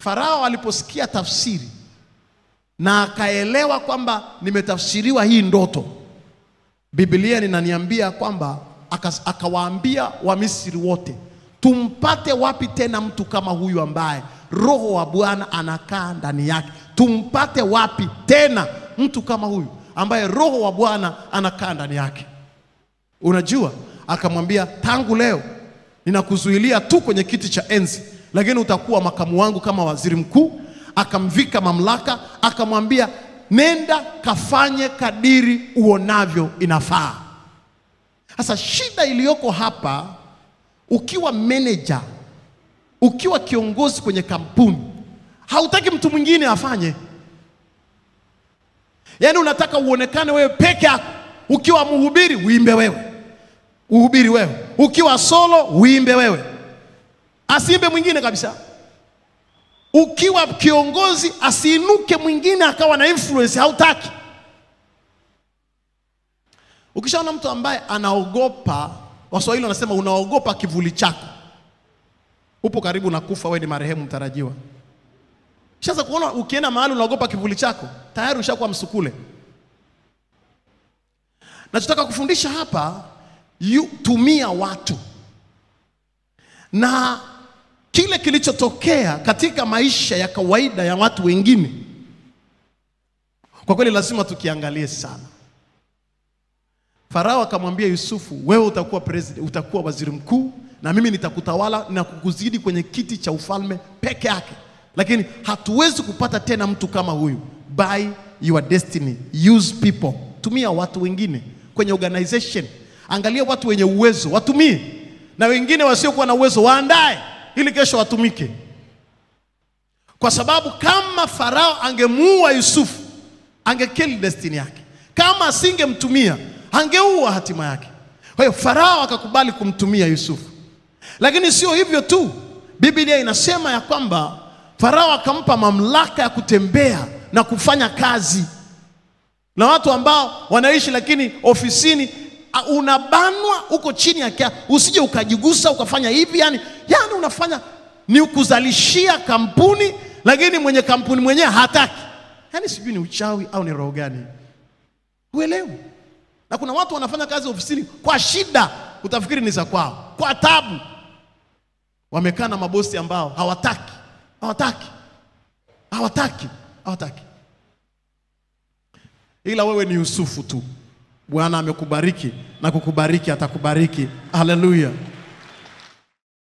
Farao aliposikia tafsiri na akaelewa kwamba nimetafsiriwa hii ndoto, Biblia inaniambia kwamba akawaambia Wamisri wote, tumpate wapi tena mtu kama huyu ambaye Roho wa Bwana anakaa ndani yake? Tumpate wapi tena mtu kama huyu ambaye Roho wa Bwana anakaa ndani yake? Unajua, akamwambia, tangu leo ninakuzuilia tu kwenye kiti cha enzi, lakini utakuwa makamu wangu kama waziri mkuu. Akamvika mamlaka, akamwambia, nenda kafanye kadiri uonavyo inafaa. Sasa shida iliyoko hapa, ukiwa manager, ukiwa kiongozi kwenye kampuni, hautaki mtu mwingine afanye. Yaani unataka uonekane wewe peke yako. Ukiwa mhubiri, uimbe wewe, uhubiri wewe. Ukiwa solo, uimbe wewe, asiimbe mwingine kabisa. Ukiwa kiongozi, asiinuke mwingine akawa na influence, hautaki. Ukishaona mtu ambaye anaogopa, Waswahili wanasema unaogopa kivuli chako, upo karibu na kufa, wewe ni marehemu mtarajiwa. Sasa kuona ukienda mahali unaogopa kivuli chako, tayari ushakuwa msukule. Nachotaka kufundisha hapa, tumia watu. Na kile kilichotokea katika maisha ya kawaida ya watu wengine, kwa kweli lazima tukiangalie sana. Farao akamwambia Yusufu, wewe utakuwa president, utakuwa waziri mkuu, na mimi nitakutawala na kukuzidi kwenye kiti cha ufalme peke yake. Lakini hatuwezi kupata tena mtu kama huyu. By your destiny, use people. Tumia watu wengine kwenye organization. Angalia watu wenye uwezo, watumie. Na wengine wasiokuwa na uwezo, waandae ili kesho watumike. Kwa sababu kama Farao angemuua Yusufu, angekill destiny yake. Kama asingemtumia, angeua hatima yake. Kwa hiyo Farao akakubali kumtumia Yusufu. Lakini sio hivyo tu. Biblia inasema ya kwamba Farao akampa mamlaka ya kutembea na kufanya kazi na watu ambao wanaishi, lakini ofisini unabanwa, uko chini yake, usije ukajigusa ukafanya hivi. Yani unafanya ni ukuzalishia kampuni, lakini mwenye kampuni mwenyewe hataki. Yani sijui ni uchawi au ni roho gani, uelewe. Na kuna watu wanafanya kazi ofisini kwa shida, utafikiri ni za kwao, kwa tabu. Wamekaa na mabosi ambao hawataki. Ila wewe ni Yusufu tu. Bwana amekubariki na kukubariki, atakubariki. Haleluya.